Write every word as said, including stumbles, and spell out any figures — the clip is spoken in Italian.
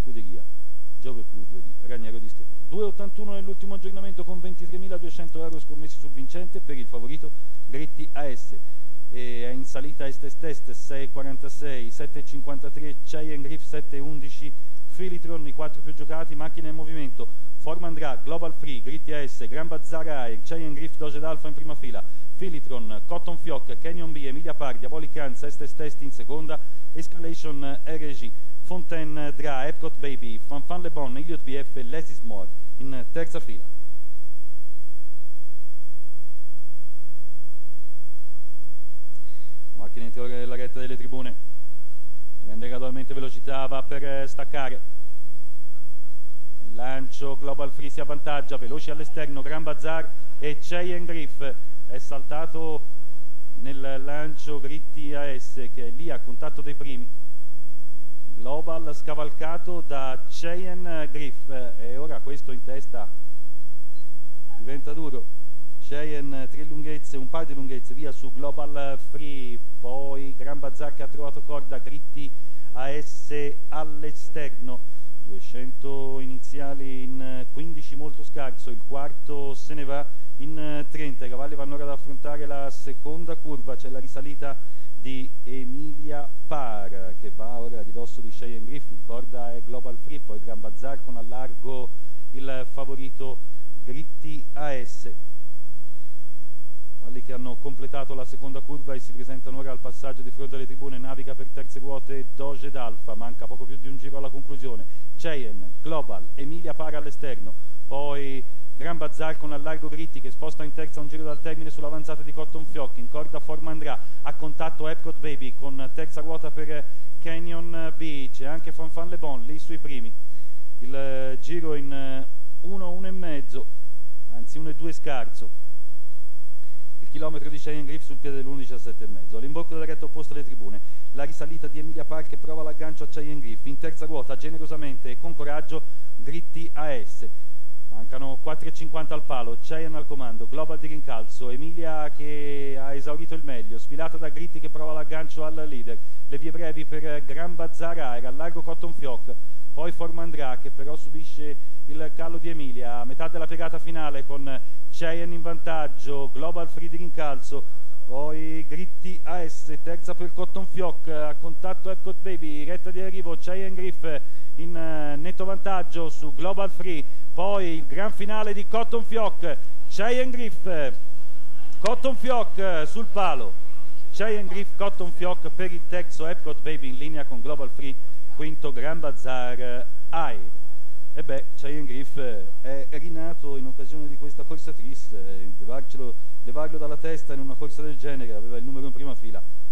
scuderia Giove Pluvio di Raniero di Stefano. due virgola ottantuno nell'ultimo aggiornamento con ventitremiladuecento euro scommessi sul vincente per il favorito Gritti A S. E è in salita est-est-est sei virgola quarantasei, sette virgola cinquantatré, Cheyenne Griff sette virgola undici, Filitron i quattro più giocati, macchine in movimento, Formandra, Global Free, Gritti A S, Gran Bazzar Air, Cheyenne Griff, Doge d'Alfa in prima fila, Filitron, Cotton Fioc, Canyon B, Emilia Par, Diabolic Hans, est-est-est in seconda, Escalation R G, Fontaine Dra, Epcot Baby, Fanfan Le Bon, Elliott B F e Lesis More in terza fila. Macchina interiore della retta delle tribune, prende gradualmente velocità, va per staccare, il lancio Global Free si avvantaggia, veloci all'esterno Gran Bazzar e Cheyenne Griff, è saltato nel lancio Gritti A S che è lì a contatto dei primi, Global scavalcato da Cheyenne Griff e ora questo in testa diventa duro. Cheyenne tre lunghezze, un paio di lunghezze via su Global Free, poi Gran Bazzar che ha trovato corda, Gritti A S all'esterno, duecento iniziali in quindici molto scarso, il quarto se ne va in trenta, i cavalli vanno ora ad affrontare la seconda curva, c'è la risalita di Emilia Par che va ora a ridosso di Cheyenne Griff, in corda è Global Free, poi Gran Bazzar con a largo il favorito Gritti A S. Cavalli che hanno completato la seconda curva e si presentano ora al passaggio di fronte alle tribune. Naviga per terze ruote Doge d'Alfa, manca poco più di un giro alla conclusione, Cheyenne, Global, Emilia Par all'esterno, poi Gran Bazzar con allargo Gritti che sposta in terza un giro dal termine sull'avanzata di Cotton Fioc, in corda Formandra, a contatto Epcot Baby con terza ruota per Canyon B, c'è anche Fanfan Le Bon lì sui primi, il giro in uno, uno e mezzo, anzi uno e due scarso, il chilometro di Cheyenne Griff sul piede dell'uno diciassette e mezzo, all'imbocco della retta opposta alle tribune, la risalita di Emilia Par che prova l'aggancio a Cheyenne Griff, in terza ruota generosamente e con coraggio Gritti A S. Mancano quattro e cinquanta al palo, Cheyenne al comando, Global di rincalzo, Emilia che ha esaurito il meglio, sfilata da Gritti che prova l'aggancio al leader, le vie brevi per Gran Bazzar Air, al largo Cotton Fioc, poi Formandra che però subisce il callo di Emilia, a metà della piegata finale con Cheyenne in vantaggio, Global Free di rincalzo, poi Gritti A S, terza per Cotton Fioc, a contatto Epcot Baby, retta di arrivo Cheyenne Griff in uh, netto vantaggio su Global Free, poi il gran finale di Cotton Fioc, Cheyenne Griff, Cotton Fioc sul palo, Cheyenne Griff, Cotton Fioc per il terzo Epcot Baby in linea con Global Free, quinto Gran Bazzar Air. E beh, Cheyenne Griff è rinato in occasione di questa corsa triste, levarcelo, levarlo dalla testa in una corsa del genere, aveva il numero in prima fila,